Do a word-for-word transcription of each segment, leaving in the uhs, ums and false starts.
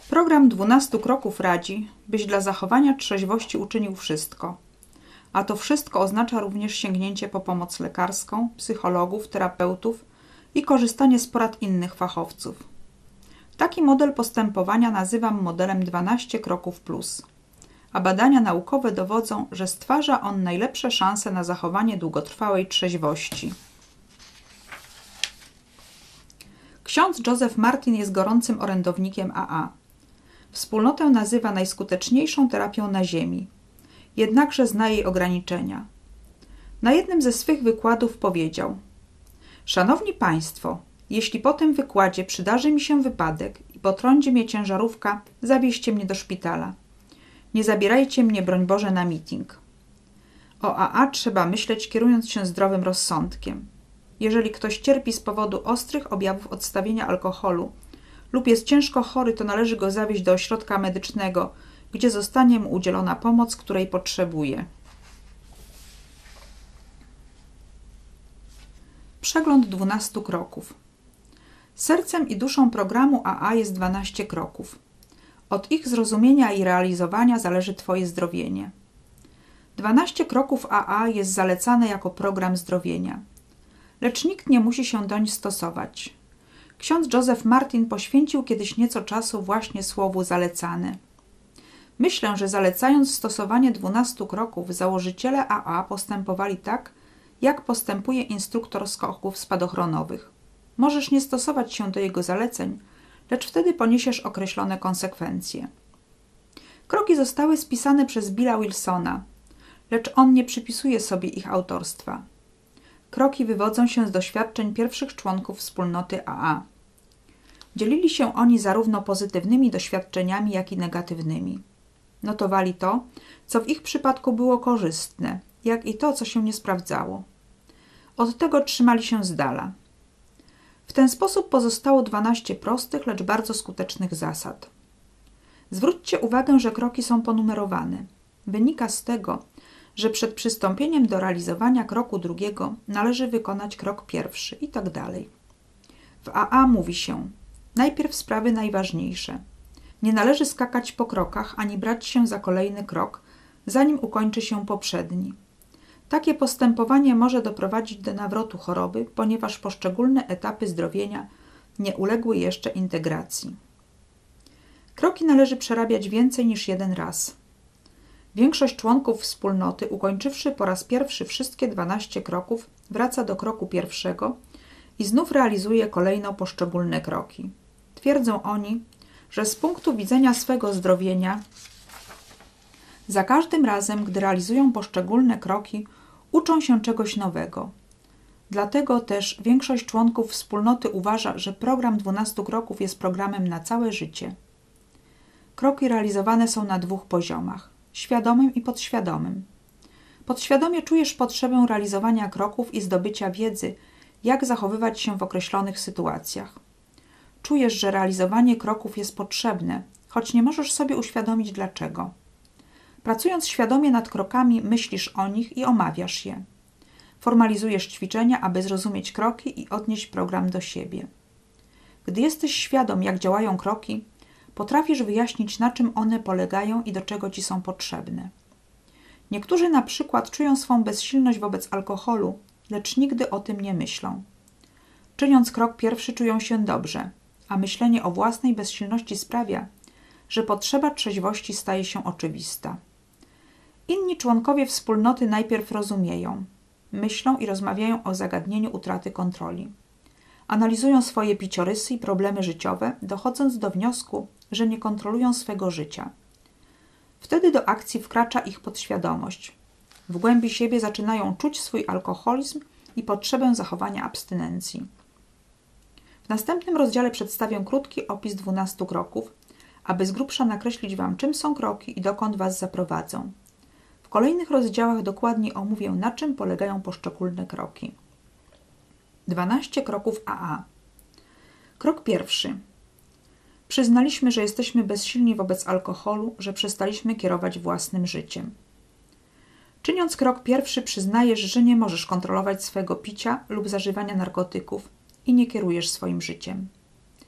Program dwunastu kroków radzi, byś dla zachowania trzeźwości uczynił wszystko. A to wszystko oznacza również sięgnięcie po pomoc lekarską, psychologów, terapeutów i korzystanie z porad innych fachowców. Taki model postępowania nazywam modelem dwanaście kroków plus, a badania naukowe dowodzą, że stwarza on najlepsze szanse na zachowanie długotrwałej trzeźwości. Ksiądz Joseph Martin jest gorącym orędownikiem A A. Wspólnotę nazywa najskuteczniejszą terapią na Ziemi, jednakże zna jej ograniczenia. Na jednym ze swych wykładów powiedział: Szanowni Państwo, jeśli po tym wykładzie przydarzy mi się wypadek i potrąci mnie ciężarówka, zawieźcie mnie do szpitala. Nie zabierajcie mnie, broń Boże, na meeting. O A A trzeba myśleć, kierując się zdrowym rozsądkiem. Jeżeli ktoś cierpi z powodu ostrych objawów odstawienia alkoholu lub jest ciężko chory, to należy go zawieźć do ośrodka medycznego, gdzie zostanie mu udzielona pomoc, której potrzebuje. Przegląd dwunastu kroków. Sercem i duszą programu A A jest dwanaście kroków. Od ich zrozumienia i realizowania zależy Twoje zdrowienie. dwanaście kroków A A jest zalecane jako program zdrowienia, lecz nikt nie musi się doń stosować. Ksiądz Joseph Martin poświęcił kiedyś nieco czasu właśnie słowu zalecane. Myślę, że zalecając stosowanie dwunastu kroków, założyciele A A postępowali tak, jak postępuje instruktor skoków spadochronowych. Możesz nie stosować się do jego zaleceń, lecz wtedy poniesiesz określone konsekwencje. Kroki zostały spisane przez Billa Wilsona, lecz on nie przypisuje sobie ich autorstwa. Kroki wywodzą się z doświadczeń pierwszych członków wspólnoty A A. Dzielili się oni zarówno pozytywnymi doświadczeniami, jak i negatywnymi. Notowali to, co w ich przypadku było korzystne, jak i to, co się nie sprawdzało. Od tego trzymali się z dala. W ten sposób pozostało dwanaście prostych, lecz bardzo skutecznych zasad. Zwróćcie uwagę, że kroki są ponumerowane. Wynika z tego, że przed przystąpieniem do realizowania kroku drugiego należy wykonać krok pierwszy i tak dalej. W A A mówi się: najpierw sprawy najważniejsze. Nie należy skakać po krokach ani brać się za kolejny krok, zanim ukończy się poprzedni. Takie postępowanie może doprowadzić do nawrotu choroby, ponieważ poszczególne etapy zdrowienia nie uległy jeszcze integracji. Kroki należy przerabiać więcej niż jeden raz. Większość członków wspólnoty, ukończywszy po raz pierwszy wszystkie dwanaście kroków, wraca do kroku pierwszego i znów realizuje kolejno poszczególne kroki. Twierdzą oni, że z punktu widzenia swego zdrowienia za każdym razem, gdy realizują poszczególne kroki, uczą się czegoś nowego. Dlatego też większość członków wspólnoty uważa, że program dwunastu kroków jest programem na całe życie. Kroki realizowane są na dwóch poziomach: świadomym i podświadomym. Podświadomie czujesz potrzebę realizowania kroków i zdobycia wiedzy, jak zachowywać się w określonych sytuacjach. Czujesz, że realizowanie kroków jest potrzebne, choć nie możesz sobie uświadomić dlaczego. Pracując świadomie nad krokami, myślisz o nich i omawiasz je. Formalizujesz ćwiczenia, aby zrozumieć kroki i odnieść program do siebie. Gdy jesteś świadom, jak działają kroki, potrafisz wyjaśnić, na czym one polegają i do czego ci są potrzebne. Niektórzy na przykład czują swą bezsilność wobec alkoholu, lecz nigdy o tym nie myślą. Czyniąc krok pierwszy, czują się dobrze, a myślenie o własnej bezsilności sprawia, że potrzeba trzeźwości staje się oczywista. Inni członkowie wspólnoty najpierw rozumieją, myślą i rozmawiają o zagadnieniu utraty kontroli. Analizują swoje piciorysy i problemy życiowe, dochodząc do wniosku, że nie kontrolują swego życia. Wtedy do akcji wkracza ich podświadomość. W głębi siebie zaczynają czuć swój alkoholizm i potrzebę zachowania abstynencji. W następnym rozdziale przedstawię krótki opis dwunastu kroków, aby z grubsza nakreślić Wam, czym są kroki i dokąd Was zaprowadzą. W kolejnych rozdziałach dokładnie omówię, na czym polegają poszczególne kroki. dwanaście kroków A A. Krok pierwszy. Przyznaliśmy, że jesteśmy bezsilni wobec alkoholu, że przestaliśmy kierować własnym życiem. Czyniąc krok pierwszy, przyznajesz, że nie możesz kontrolować swego picia lub zażywania narkotyków i nie kierujesz swoim życiem.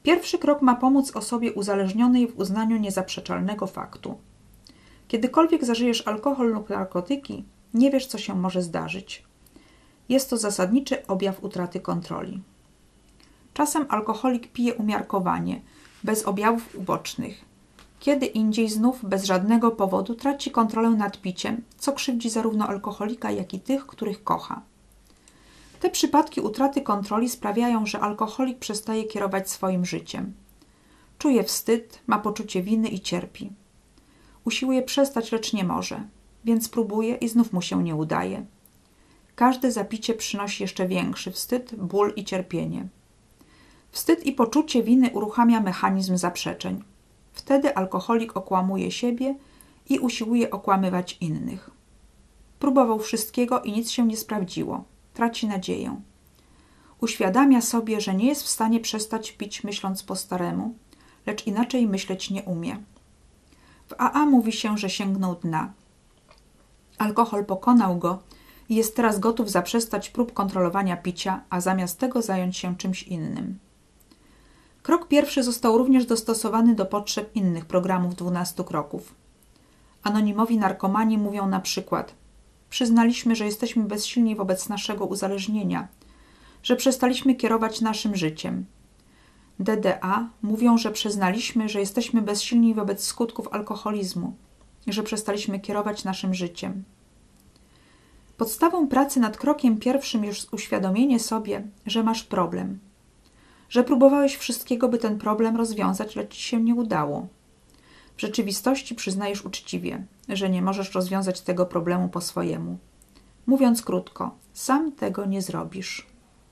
Pierwszy krok ma pomóc osobie uzależnionej w uznaniu niezaprzeczalnego faktu. Kiedykolwiek zażyjesz alkohol lub narkotyki, nie wiesz, co się może zdarzyć. Jest to zasadniczy objaw utraty kontroli. Czasem alkoholik pije umiarkowanie, bez objawów ubocznych. Kiedy indziej znów bez żadnego powodu traci kontrolę nad piciem, co krzywdzi zarówno alkoholika, jak i tych, których kocha. Te przypadki utraty kontroli sprawiają, że alkoholik przestaje kierować swoim życiem. Czuje wstyd, ma poczucie winy i cierpi. Usiłuje przestać, lecz nie może, więc próbuje i znów mu się nie udaje. Każde zapicie przynosi jeszcze większy wstyd, ból i cierpienie. Wstyd i poczucie winy uruchamia mechanizm zaprzeczeń. Wtedy alkoholik okłamuje siebie i usiłuje okłamywać innych. Próbował wszystkiego i nic się nie sprawdziło. Traci nadzieję. Uświadamia sobie, że nie jest w stanie przestać pić myśląc po staremu, lecz inaczej myśleć nie umie. W A A mówi się, że sięgnął dna. Alkohol pokonał go i jest teraz gotów zaprzestać prób kontrolowania picia, a zamiast tego zająć się czymś innym. Krok pierwszy został również dostosowany do potrzeb innych programów dwunastu kroków. Anonimowi narkomani mówią na przykład: przyznaliśmy, że jesteśmy bezsilni wobec naszego uzależnienia, że przestaliśmy kierować naszym życiem. D D A mówią, że przyznaliśmy, że jesteśmy bezsilni wobec skutków alkoholizmu i że przestaliśmy kierować naszym życiem. Podstawą pracy nad krokiem pierwszym jest uświadomienie sobie, że masz problem, że próbowałeś wszystkiego, by ten problem rozwiązać, lecz ci się nie udało. W rzeczywistości przyznajesz uczciwie, że nie możesz rozwiązać tego problemu po swojemu. Mówiąc krótko, sam tego nie zrobisz.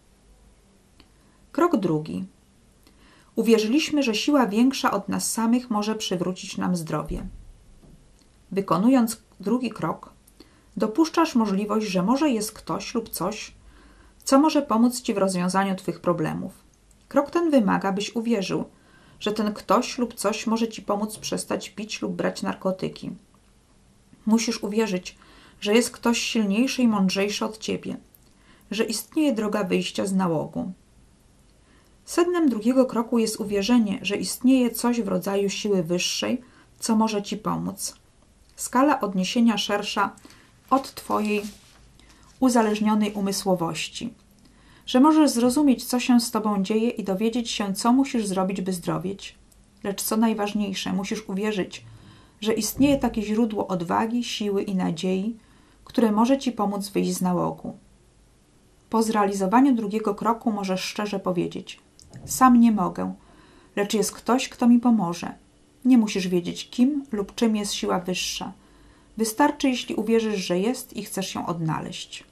Krok drugi. Uwierzyliśmy, że siła większa od nas samych może przywrócić nam zdrowie. Wykonując drugi krok, dopuszczasz możliwość, że może jest ktoś lub coś, co może pomóc ci w rozwiązaniu twych problemów. Krok ten wymaga, byś uwierzył, że ten ktoś lub coś może ci pomóc przestać pić lub brać narkotyki. Musisz uwierzyć, że jest ktoś silniejszy i mądrzejszy od ciebie, że istnieje droga wyjścia z nałogu. Sednem drugiego kroku jest uwierzenie, że istnieje coś w rodzaju siły wyższej, co może ci pomóc. Skala odniesienia szersza od twojej uzależnionej umysłowości. Że możesz zrozumieć, co się z tobą dzieje i dowiedzieć się, co musisz zrobić, by zdrowieć. Lecz co najważniejsze, musisz uwierzyć, że istnieje takie źródło odwagi, siły i nadziei, które może ci pomóc wyjść z nałogu. Po zrealizowaniu drugiego kroku możesz szczerze powiedzieć: sam nie mogę, lecz jest ktoś, kto mi pomoże. Nie musisz wiedzieć, kim lub czym jest siła wyższa. Wystarczy, jeśli uwierzysz, że jest i chcesz ją odnaleźć.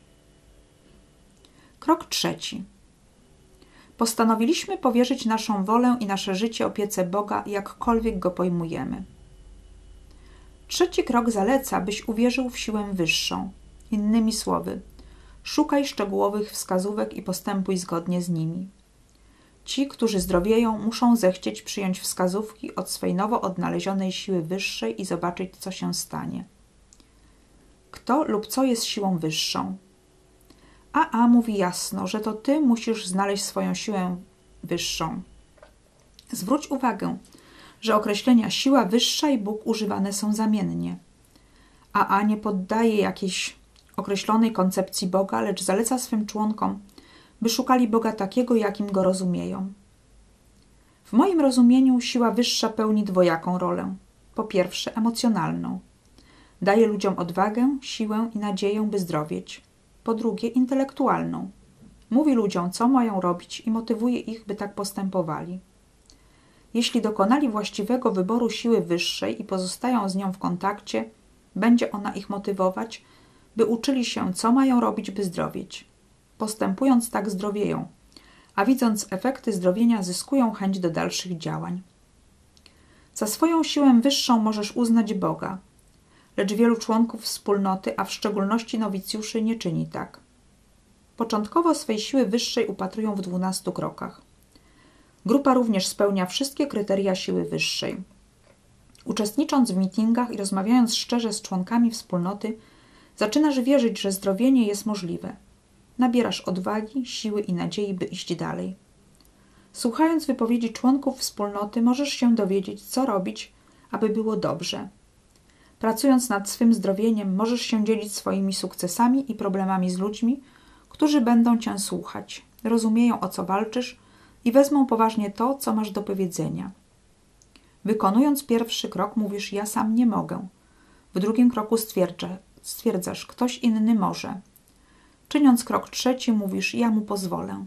Krok trzeci. Postanowiliśmy powierzyć naszą wolę i nasze życie opiece Boga, jakkolwiek go pojmujemy. Trzeci krok zaleca, byś uwierzył w siłę wyższą. Innymi słowy, szukaj szczegółowych wskazówek i postępuj zgodnie z nimi. Ci, którzy zdrowieją, muszą zechcieć przyjąć wskazówki od swej nowo odnalezionej siły wyższej i zobaczyć, co się stanie. Kto lub co jest siłą wyższą? A A mówi jasno, że to ty musisz znaleźć swoją siłę wyższą. Zwróć uwagę, że określenia siła wyższa i Bóg używane są zamiennie. A A nie poddaje jakiejś określonej koncepcji Boga, lecz zaleca swym członkom, by szukali Boga takiego, jakim go rozumieją. W moim rozumieniu siła wyższa pełni dwojaką rolę. Po pierwsze, emocjonalną. Daje ludziom odwagę, siłę i nadzieję, by zdrowieć. Po drugie, intelektualną. Mówi ludziom, co mają robić i motywuje ich, by tak postępowali. Jeśli dokonali właściwego wyboru siły wyższej i pozostają z nią w kontakcie, będzie ona ich motywować, by uczyli się, co mają robić, by zdrowieć. Postępując tak zdrowieją, a widząc efekty zdrowienia zyskują chęć do dalszych działań. Za swoją siłę wyższą możesz uznać Boga, lecz wielu członków wspólnoty, a w szczególności nowicjuszy, nie czyni tak. Początkowo swej siły wyższej upatrują w dwunastu krokach. Grupa również spełnia wszystkie kryteria siły wyższej. Uczestnicząc w meetingach i rozmawiając szczerze z członkami wspólnoty, zaczynasz wierzyć, że zdrowienie jest możliwe. Nabierasz odwagi, siły i nadziei, by iść dalej. Słuchając wypowiedzi członków wspólnoty, możesz się dowiedzieć, co robić, aby było dobrze. Pracując nad swym zdrowieniem, możesz się dzielić swoimi sukcesami i problemami z ludźmi, którzy będą cię słuchać, rozumieją, o co walczysz i wezmą poważnie to, co masz do powiedzenia. Wykonując pierwszy krok, mówisz: ja sam nie mogę. W drugim kroku stwierdza, stwierdzasz: ktoś inny może. Czyniąc krok trzeci, mówisz: ja mu pozwolę.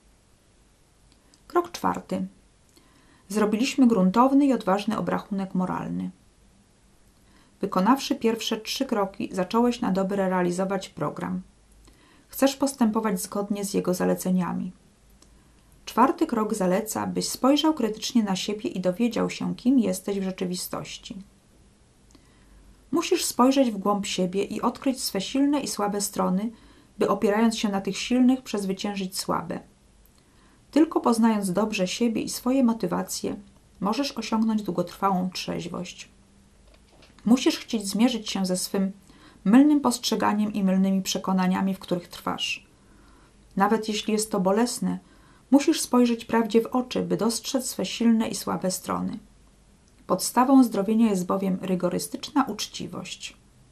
Krok czwarty. Zrobiliśmy gruntowny i odważny obrachunek moralny. Wykonawszy pierwsze trzy kroki, zacząłeś na dobre realizować program. Chcesz postępować zgodnie z jego zaleceniami. Czwarty krok zaleca, byś spojrzał krytycznie na siebie i dowiedział się, kim jesteś w rzeczywistości. Musisz spojrzeć w głąb siebie i odkryć swe silne i słabe strony, by opierając się na tych silnych, przezwyciężyć słabe. Tylko poznając dobrze siebie i swoje motywacje, możesz osiągnąć długotrwałą trzeźwość. Musisz chcieć zmierzyć się ze swym mylnym postrzeganiem i mylnymi przekonaniami, w których trwasz. Nawet jeśli jest to bolesne, musisz spojrzeć prawdzie w oczy, by dostrzec swe silne i słabe strony. Podstawą zdrowienia jest bowiem rygorystyczna uczciwość.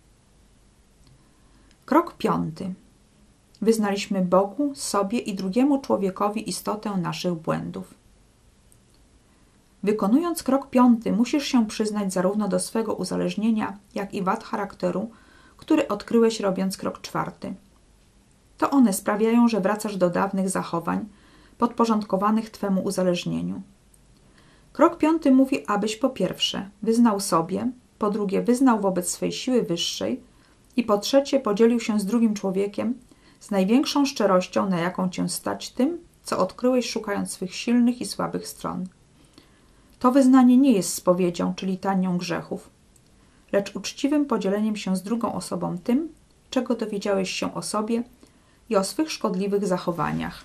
Krok piąty. Wyznaliśmy Bogu, sobie i drugiemu człowiekowi istotę naszych błędów. Wykonując krok piąty, musisz się przyznać zarówno do swego uzależnienia, jak i wad charakteru, który odkryłeś, robiąc krok czwarty. To one sprawiają, że wracasz do dawnych zachowań, podporządkowanych twemu uzależnieniu. Krok piąty mówi, abyś po pierwsze wyznał sobie, po drugie wyznał wobec swej siły wyższej i po trzecie podzielił się z drugim człowiekiem z największą szczerością, na jaką cię stać, tym, co odkryłeś, szukając swych silnych i słabych stron. To wyznanie nie jest spowiedzią, czy litanią grzechów, lecz uczciwym podzieleniem się z drugą osobą tym, czego dowiedziałeś się o sobie i o swych szkodliwych zachowaniach.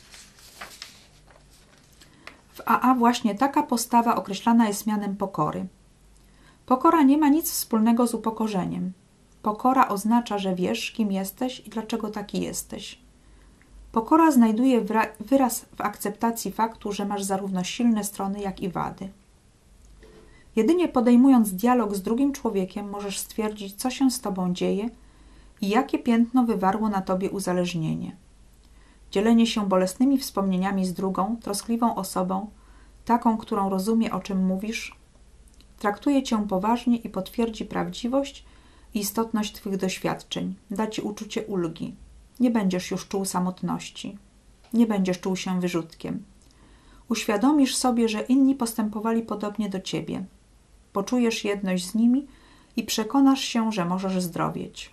W A A właśnie taka postawa określana jest mianem pokory. Pokora nie ma nic wspólnego z upokorzeniem. Pokora oznacza, że wiesz, kim jesteś i dlaczego taki jesteś. Pokora znajduje wyraz w akceptacji faktu, że masz zarówno silne strony, jak i wady. Jedynie podejmując dialog z drugim człowiekiem możesz stwierdzić, co się z tobą dzieje i jakie piętno wywarło na tobie uzależnienie. Dzielenie się bolesnymi wspomnieniami z drugą, troskliwą osobą, taką, którą rozumie, o czym mówisz, traktuje cię poważnie i potwierdzi prawdziwość i istotność twych doświadczeń, da ci uczucie ulgi. Nie będziesz już czuł samotności. Nie będziesz czuł się wyrzutkiem. Uświadomisz sobie, że inni postępowali podobnie do ciebie. Poczujesz jedność z nimi i przekonasz się, że możesz zdrowieć.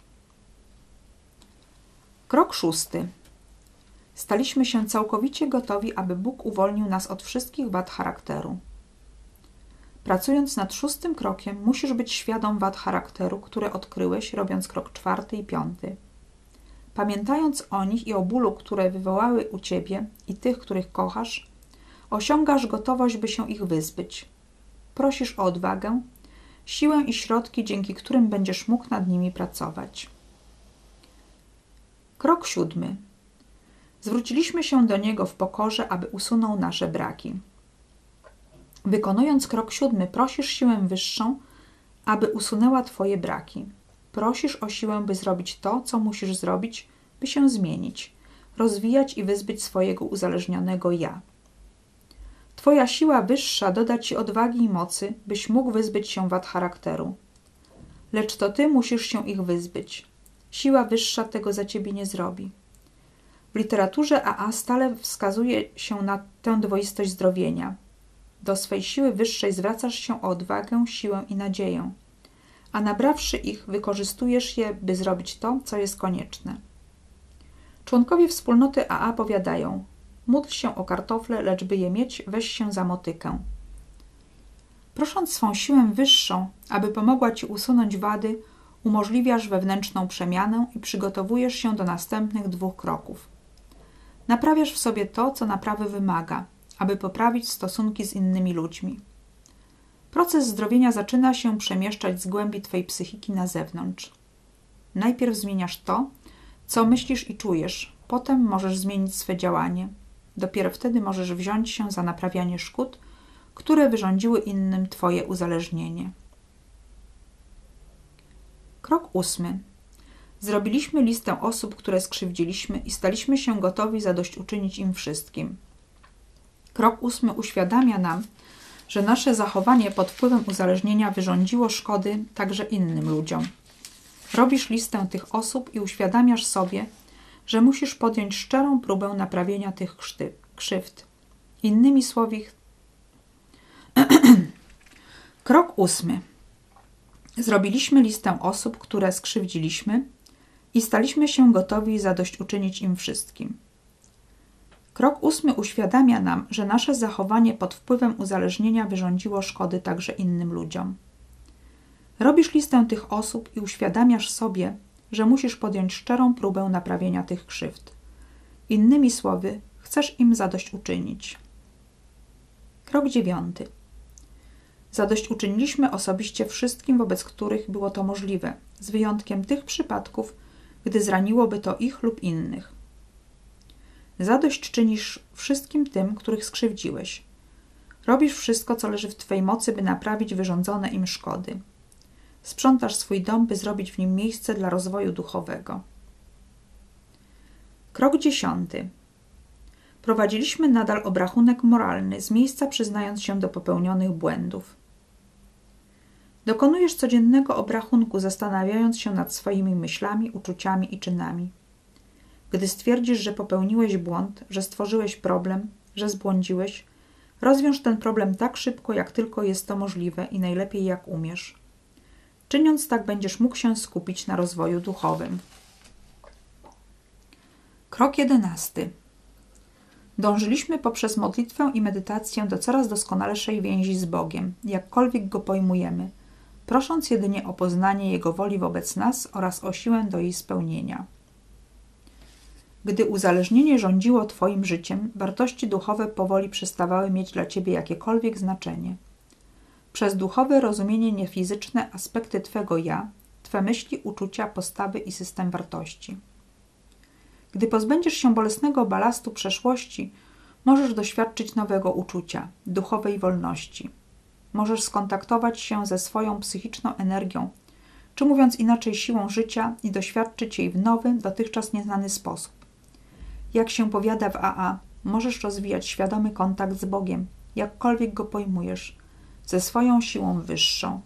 Krok szósty. Staliśmy się całkowicie gotowi, aby Bóg uwolnił nas od wszystkich wad charakteru. Pracując nad szóstym krokiem, musisz być świadom wad charakteru, które odkryłeś, robiąc krok czwarty i piąty. Pamiętając o nich i o bólu, które wywołały u ciebie i tych, których kochasz, osiągasz gotowość, by się ich wyzbyć. Prosisz o odwagę, siłę i środki, dzięki którym będziesz mógł nad nimi pracować. Krok siódmy. Zwróciliśmy się do Niego w pokorze, aby usunął nasze braki. Wykonując krok siódmy, prosisz siłę wyższą, aby usunęła twoje braki. Prosisz o siłę, by zrobić to, co musisz zrobić, by się zmienić, rozwijać i wyzbyć swojego uzależnionego ja. Twoja siła wyższa doda ci odwagi i mocy, byś mógł wyzbyć się wad charakteru. Lecz to ty musisz się ich wyzbyć. Siła wyższa tego za ciebie nie zrobi. W literaturze A A stale wskazuje się na tę dwoistość zdrowienia. Do swej siły wyższej zwracasz się o odwagę, siłę i nadzieję, a nabrawszy ich, wykorzystujesz je, by zrobić to, co jest konieczne. Członkowie wspólnoty A A powiadają: módl się o kartofle, lecz by je mieć, weź się za motykę. Prosząc swą siłę wyższą, aby pomogła ci usunąć wady, umożliwiasz wewnętrzną przemianę i przygotowujesz się do następnych dwóch kroków. Naprawiasz w sobie to, co naprawy wymaga, aby poprawić stosunki z innymi ludźmi. Proces zdrowienia zaczyna się przemieszczać z głębi twojej psychiki na zewnątrz. Najpierw zmieniasz to, co myślisz i czujesz, potem możesz zmienić swe działanie. Dopiero wtedy możesz wziąć się za naprawianie szkód, które wyrządziły innym Twoje uzależnienie. Krok ósmy. Zrobiliśmy listę osób, które skrzywdziliśmy i staliśmy się gotowi zadośćuczynić im wszystkim. Krok ósmy uświadamia nam, że nasze zachowanie pod wpływem uzależnienia wyrządziło szkody także innym ludziom. Robisz listę tych osób i uświadamiasz sobie, że musisz podjąć szczerą próbę naprawienia tych krzywd. Innymi słowy, krok ósmy. Zrobiliśmy listę osób, które skrzywdziliśmy i staliśmy się gotowi zadośćuczynić im wszystkim. Krok ósmy uświadamia nam, że nasze zachowanie pod wpływem uzależnienia wyrządziło szkody także innym ludziom. Robisz listę tych osób i uświadamiasz sobie, że musisz podjąć szczerą próbę naprawienia tych krzywd. Innymi słowy, chcesz im zadośćuczynić. Krok dziewiąty. Zadośćuczyniliśmy osobiście wszystkim, wobec których było to możliwe, z wyjątkiem tych przypadków, gdy zraniłoby to ich lub innych. Zadośćczynisz wszystkim tym, których skrzywdziłeś. Robisz wszystko, co leży w Twej mocy, by naprawić wyrządzone im szkody. Sprzątasz swój dom, by zrobić w nim miejsce dla rozwoju duchowego. Krok dziesiąty. Prowadziliśmy nadal obrachunek moralny, z miejsca przyznając się do popełnionych błędów. Dokonujesz codziennego obrachunku, zastanawiając się nad swoimi myślami, uczuciami i czynami. Gdy stwierdzisz, że popełniłeś błąd, że stworzyłeś problem, że zbłądziłeś, rozwiąż ten problem tak szybko, jak tylko jest to możliwe i najlepiej jak umiesz. Czyniąc tak, będziesz mógł się skupić na rozwoju duchowym. Krok jedenasty. Dążyliśmy poprzez modlitwę i medytację do coraz doskonalszej więzi z Bogiem, jakkolwiek Go pojmujemy, prosząc jedynie o poznanie Jego woli wobec nas oraz o siłę do jej spełnienia. Gdy uzależnienie rządziło Twoim życiem, wartości duchowe powoli przestawały mieć dla Ciebie jakiekolwiek znaczenie. Przez duchowe rozumienie niefizyczne aspekty Twego ja, Twe myśli, uczucia, postawy i system wartości. Gdy pozbędziesz się bolesnego balastu przeszłości, możesz doświadczyć nowego uczucia, duchowej wolności. Możesz skontaktować się ze swoją psychiczną energią, czy mówiąc inaczej siłą życia i doświadczyć jej w nowy, dotychczas nieznany sposób. Jak się powiada w A A, możesz rozwijać świadomy kontakt z Bogiem, jakkolwiek Go pojmujesz, ze swoją siłą wyższą.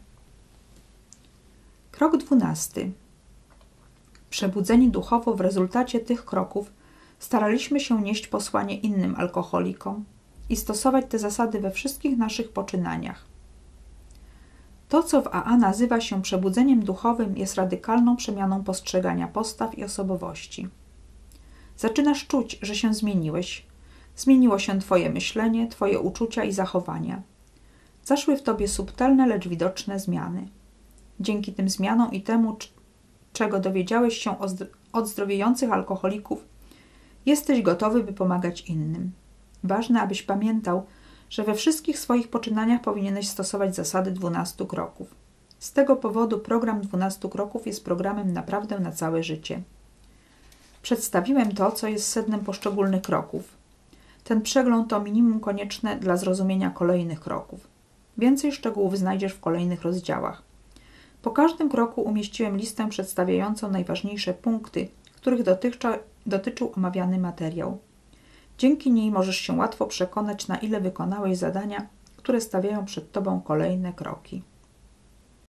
Krok dwunasty. Przebudzeni duchowo w rezultacie tych kroków staraliśmy się nieść posłanie innym alkoholikom i stosować te zasady we wszystkich naszych poczynaniach. To, co w A A nazywa się przebudzeniem duchowym, jest radykalną przemianą postrzegania postaw i osobowości. Zaczynasz czuć, że się zmieniłeś. Zmieniło się Twoje myślenie, Twoje uczucia i zachowania. Zaszły w Tobie subtelne, lecz widoczne zmiany. Dzięki tym zmianom i temu, czego dowiedziałeś się od zdrowiejących alkoholików, jesteś gotowy, by pomagać innym. Ważne, abyś pamiętał, że we wszystkich swoich poczynaniach powinieneś stosować zasady dwunastu kroków. Z tego powodu program dwunastu kroków jest programem naprawdę na całe życie. Przedstawiłem to, co jest sednem poszczególnych kroków. Ten przegląd to minimum konieczne dla zrozumienia kolejnych kroków. Więcej szczegółów znajdziesz w kolejnych rozdziałach. Po każdym kroku umieściłem listę przedstawiającą najważniejsze punkty, których dotychczas dotyczył omawiany materiał. Dzięki niej możesz się łatwo przekonać, na ile wykonałeś zadania, które stawiają przed Tobą kolejne kroki.